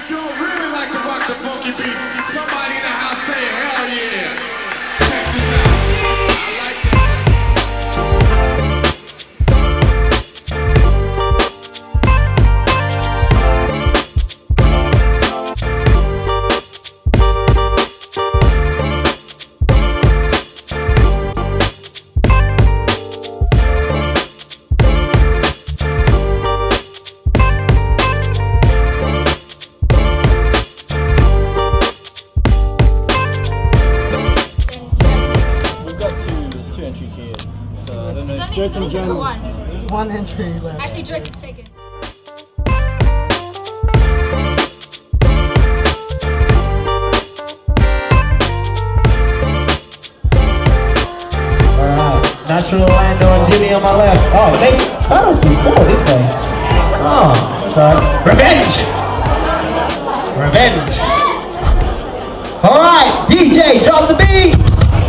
if y'all really like to rock the funky beats, somebody in the house say hell yeah. Check this out. I like that. There's only for one. One entry left. Actually, Joyce is taken. Alright, Natural Orlando and Jimmy on my left. Oh, they battled before, didn't they? Oh, sorry. Revenge! Revenge! Alright, DJ, drop the beat!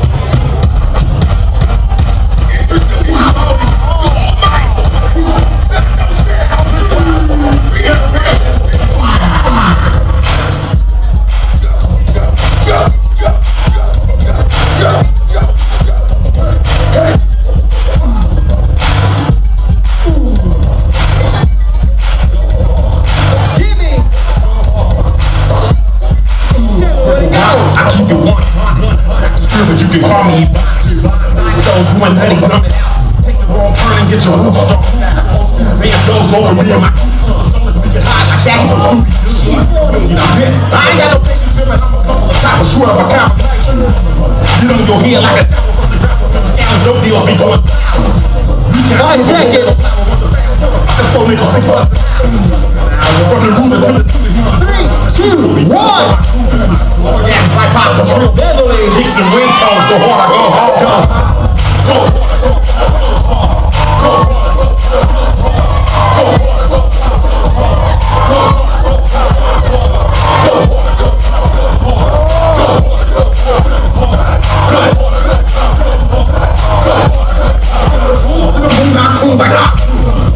You can call me stones who ain't ready to take the wrong turn and get your roof strong. Fans goes over me and my stones we get high like Shaggy from Scooby-Doo. I ain't got no patience, but I'm a couple of top of short of a combination. Get on your head like a sample from the rapper. Scams, no deals be going sour. You can't take it. Let's go nigga 6 months. From the ruler to the 3, 2, 1! Orgasms like pops and true Beverly. Kicks and ringtones, the harder I go hard. Go.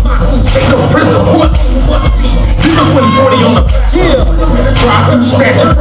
Take no prisoners, what must be? Niggas 140 on the drive through smash.